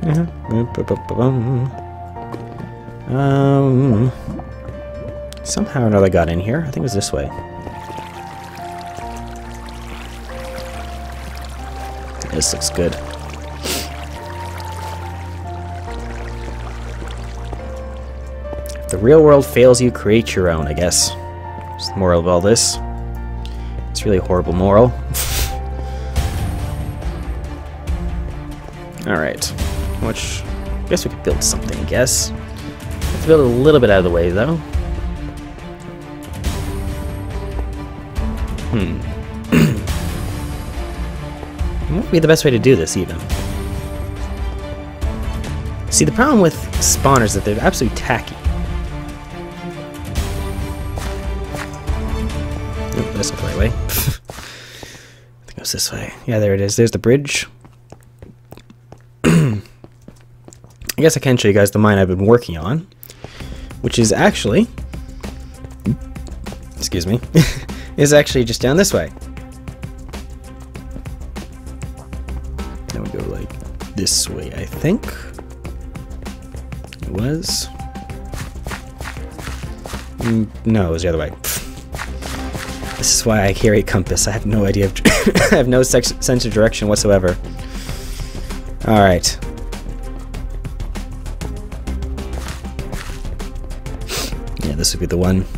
Somehow or another I got in here. I think it was this way. This looks good. If the real world fails you, create your own, I guess. That's the moral of all this. It's really a horrible moral. Alright. Which, I guess we could build something, I guess. Have to build a little bit out of the way, though. What would be the best way to do this, even? See, the problem with spawners is that they're absolutely tacky. Oop, that's not the right way. I think it goes this way. Yeah, there it is. There's the bridge. I guess I can show you guys the mine I've been working on, which is actually... excuse me. is actually just down this way. Then we go like this way, I think. It was. No, it was the other way. This is why I carry a compass. I have no idea. I have no sense of direction whatsoever. All right. Yeah, this would be the one.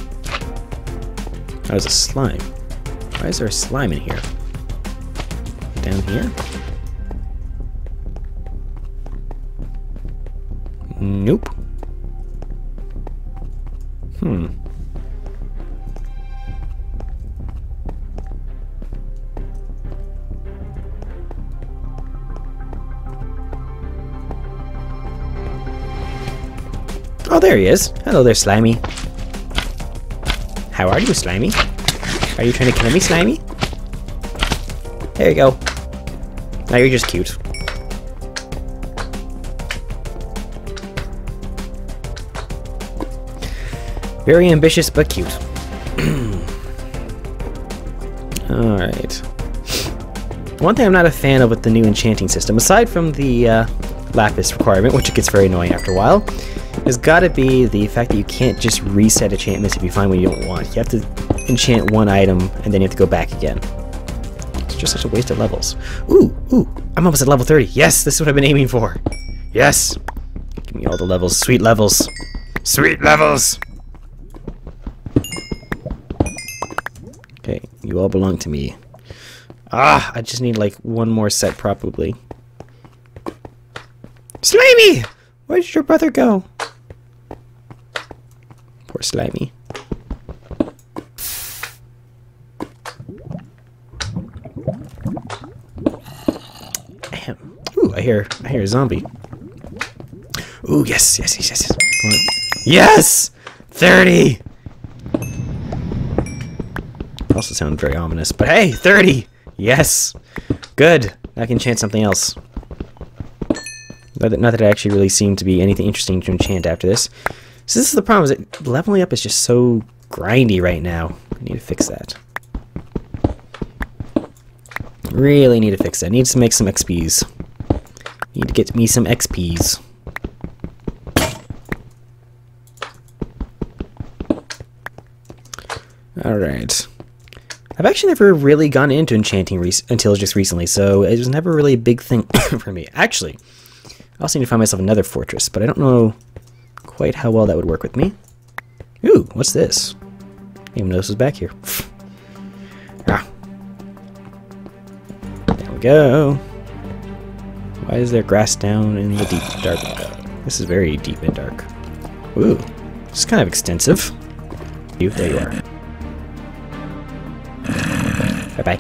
That was a slime. Why is there a slime in here? Down here? Nope. Oh, there he is. Hello there, Slimy. How are you, Slimy? Are you trying to kill me, Slimy? There you go. Now you're just cute. Very ambitious, but cute. Alright. One thing I'm not a fan of with the new enchanting system, aside from the lapis requirement, which gets very annoying after a while, has got to be the fact that you can't just reset enchantments if you find one you don't want. You have to enchant one item, and then you have to go back again. It's just such a waste of levels. Ooh, I'm almost at level 30. Yes, this is what I've been aiming for. Yes! Give me all the levels. Sweet levels. Sweet levels! Okay, you all belong to me. Ah, I just need like one more set probably. Slimy! Where did your brother go? Poor Slimy. Ooh, I hear a zombie. Ooh, yes. Come on. Yes! 30! Also sound very ominous, but hey, 30! Yes! Good. I can enchant something else. Not that it actually really seemed to be anything interesting to enchant after this. So this is the problem, is that leveling up is just so grindy right now. I need to fix that. Really need to fix that. Need to make some XPs. Need to get me some XPs. Alright. I've actually never really gone into enchanting until just recently, so it was never really a big thing for me. Actually, I also need to find myself another fortress, but I don't know quite how well that would work with me. Ooh, what's this? I didn't even know this was back here. Ah. There we go. Why is there grass down in the deep dark? This is very deep and dark. Ooh, this is kind of extensive. There you are. Bye-bye.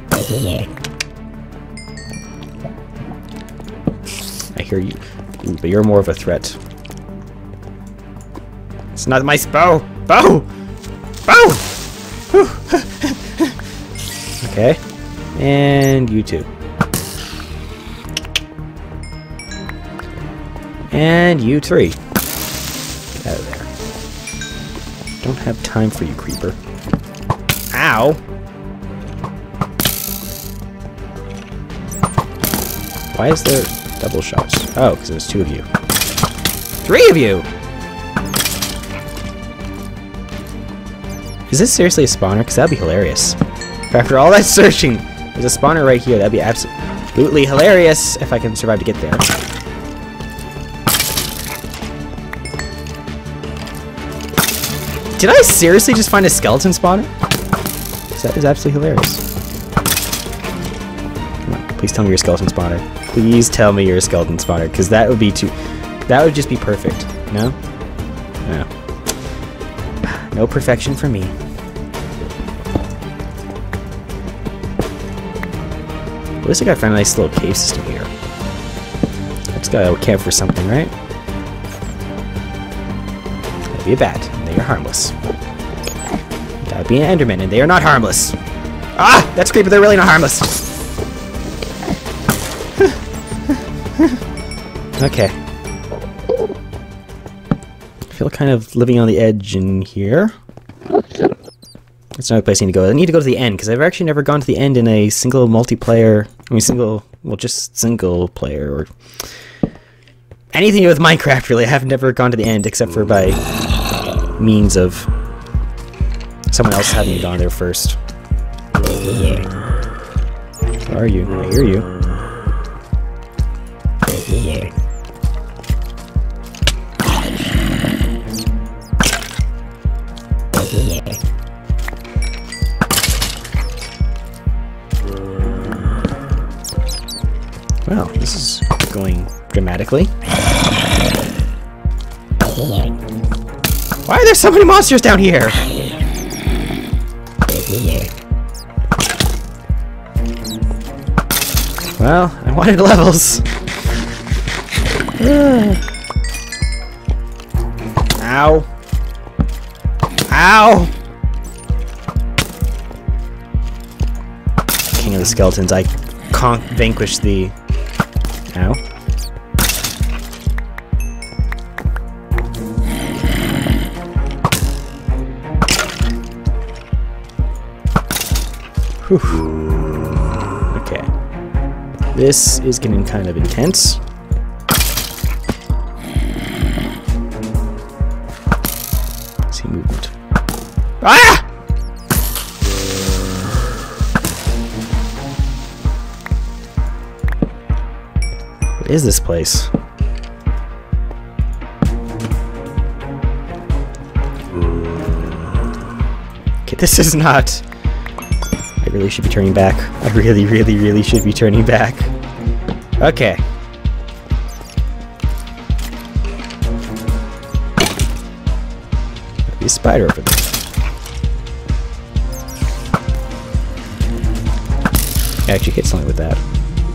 I hear you. Ooh, but you're more of a threat. It's not my bow! Bow! Bow! Okay. And you too. And you three. Get out of there. Don't have time for you, creeper. Ow! Why is there... Double shots. Oh, because there's 2 of you. 3 of you! Is this seriously a spawner? Because that'd be hilarious. After all that searching, there's a spawner right here. That'd be absolutely hilarious if I can survive to get there. Did I seriously just find a skeleton spawner? That is absolutely hilarious. Come on, please tell me you're a skeleton spawner. Please tell me you're a skeleton spawner, because that would be too... That would just be perfect. No? No. No perfection for me. At least I gotta find a nice little cave system here. I just gotta camp for something, right? That'd be a bat, and they are harmless. That would be an Enderman, and they are not harmless. Ah! That's creepy, they're really not harmless. Okay. I feel kind of living on the edge in here. That's another place I need to go. I need to go to the end, because I've actually never gone to the end in a single multiplayer... I mean, just single player, or... anything with Minecraft, really. I have never gone to the end, except for by means of someone else having gone there first. Where are you? I hear you. Well, this is going dramatically. Why are there so many monsters down here? Well, I wanted levels. Ow. Ow! King of the Skeletons, I can't vanquish the... Ow. Whew. Okay. This is getting kind of intense. See movement. Ah! What is this place? Okay, this is not... I really should be turning back. I really, really, really should be turning back. Okay. There'll be a spider over there. I actually hit something with that.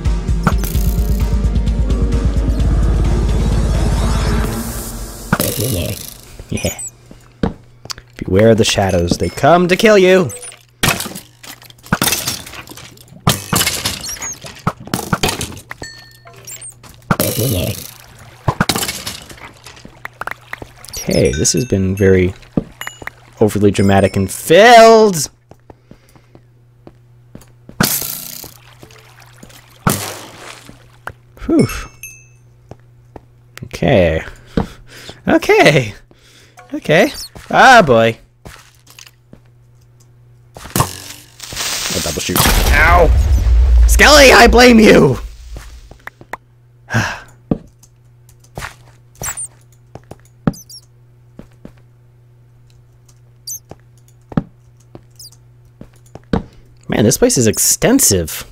Yeah. Beware of the shadows. They come to kill you. Okay, this has been very overly dramatic and filled. Whew. Okay. Okay. Okay. Ah, boy. I'll double shoot. Ow! Skelly, I blame you! Man, this place is extensive.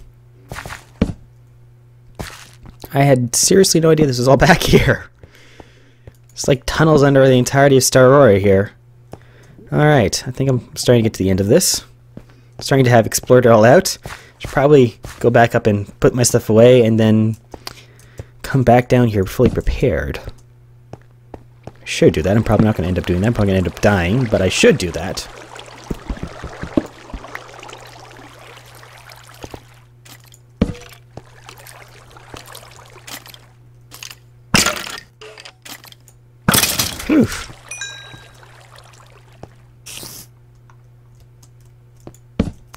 I had seriously no idea this was all back here. It's like tunnels under the entirety of Star Aurora here. Alright, I think I'm starting to get to the end of this. I'm starting to have explored it all out. Should probably go back up and put my stuff away and then come back down here fully prepared. I should do that. I'm probably not going to end up doing that. I'm probably going to end up dying, but I should do that. Whew.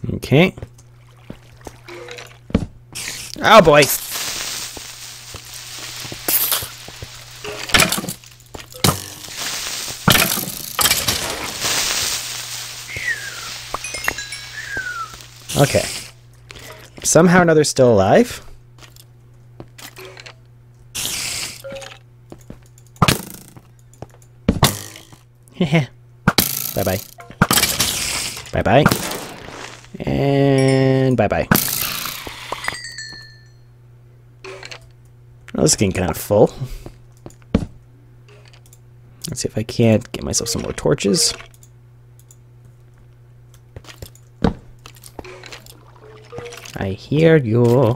Okay. Oh boy. Okay. Somehow or another still alive. Bye-bye. Bye-bye. And bye-bye. Well, this is getting kind of full. Let's see if I can't get myself some more torches. I hear you.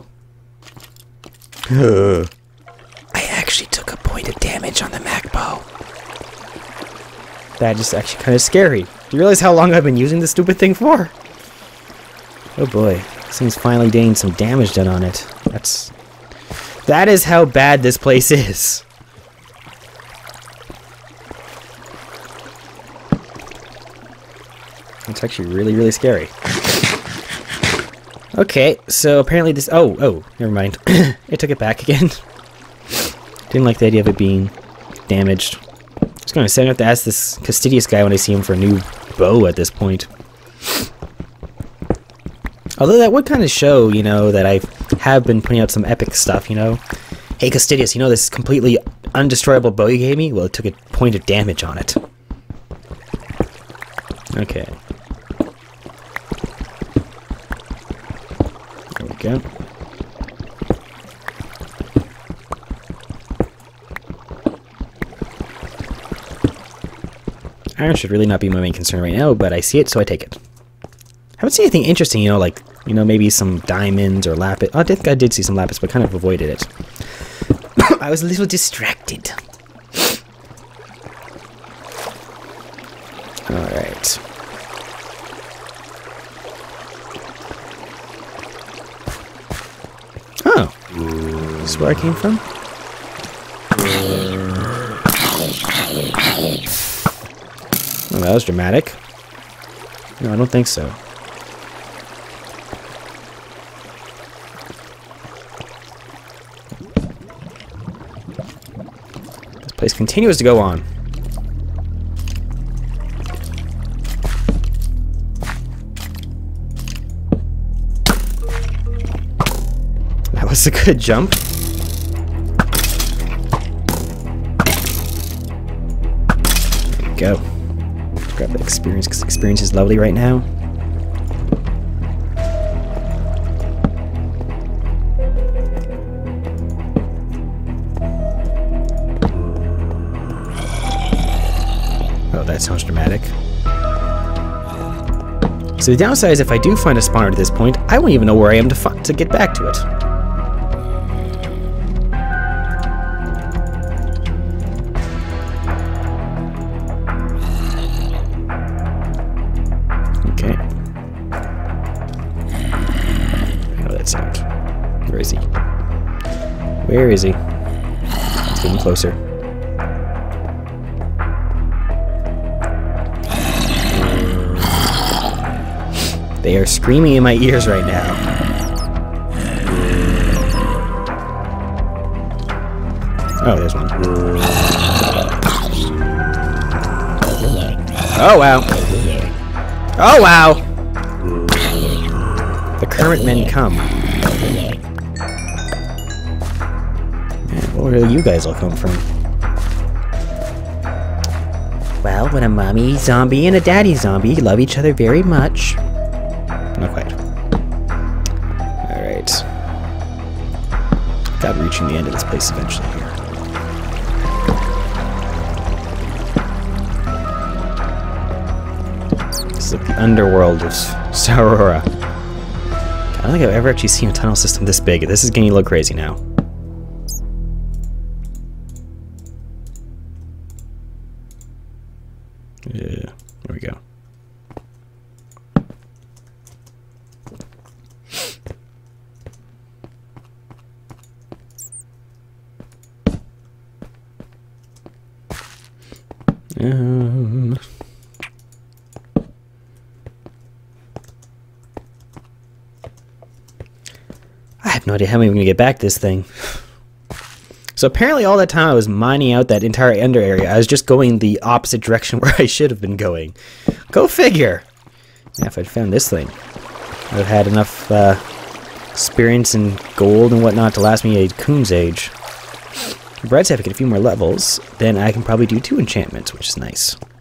I actually took a point of damage on the MacBow. That is actually kind of scary. Do you realize how long I've been using this stupid thing for? Oh boy, this thing's finally getting some damage done on it. That is how bad this place is. It's actually really, really scary. Okay, so apparently this... Oh, never mind. I took it back again. Didn't like the idea of it being damaged. I was going to say I have to ask this Custidius guy when I see him for a new bow at this point. Although that would kind of show, you know, that I have been putting out some epic stuff, you know. Hey Custidius, you know this completely undestroyable bow you gave me? Well, it took a point of damage on it. Okay. There we go. Iron should really not be my main concern right now, but I see it, so I take it. Haven't seen anything interesting, you know, like, you know, maybe some diamonds or lapis. Oh, I think I did see some lapis, but kind of avoided it. I was a little distracted. Alright. Oh. This is where I came from? Oh, that was dramatic. No, I don't think so. This place continues to go on. That was a good jump. There we go. Grab that experience, because experience is lovely right now. Oh, that sounds dramatic. So the downside is if I do find a spawner at this point, I won't even know where I am to get back to it. Where is he? Where is he? It's getting closer. They are screaming in my ears right now. Oh, there's one. Oh, wow. Oh, wow! The current men come. Where do you guys all come from? Well, when a mommy zombie and a daddy zombie love each other very much. Not quite. Alright. Gotta be reaching the end of this place eventually here. This is like the underworld of Sarora. I don't think I've ever actually seen a tunnel system this big. This is getting a little crazy now. Yeah, there we go. I have no idea how I'm going to get back this thing. So apparently all that time I was mining out that entire ender area, I was just going the opposite direction where I should have been going. Go figure! Yeah, if I'd found this thing. I've had enough experience and gold and whatnot to last me a Coon's Age. If I get a few more levels, then I can probably do 2 enchantments, which is nice.